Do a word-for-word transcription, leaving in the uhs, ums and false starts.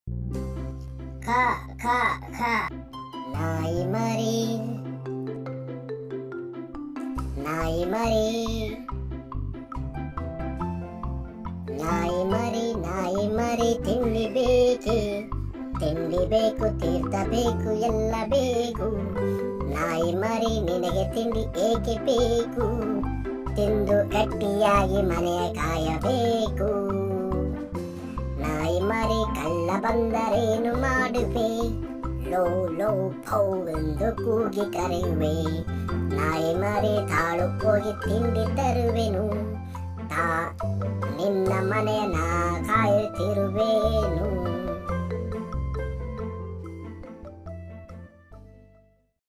ಖ ಖ ಖ ನಾಯಿ ಮರಿ ನಾಯಿ ಮರಿ ನಾಯಿ ಮರಿ ನಾಯಿ ಮರಿ ತಿಂಡಿ ಬೇಕೆ ತಿಂಡಿ ಬೇಕು ತೀರ್ಥ ಬೇಕು ಎಲ್ಲ ಬೇಕು. ನಾಯಿ ಮರಿ ನಿನಗೆ ತಿಂಡಿ ಏಕೆ ಬೇಕು? ತಿಂದು ಗಟ್ಟಿಯಾಗಿ ಮನೆಯ ಕಾಯಬೇಕು. ನಾಯಿ ಮರಿ ಕಳ್ಳ ಬಂದರೇನು ಮಾಡುವೆ? ಲೋ ಲೋ ಫೌ ಎಂದು ಕೂಗಿ ಕರೆಯುವೆ. ನಾಯಿ ಮರಿ ತಾಳು ಹೋಗಿ ತಿಂಡಿ ತರುವೆನು. ತಾ ನಿನ್ನ ಮನೆಯ ನಾ ಕಾಯುತ್ತಿರುವೆನು.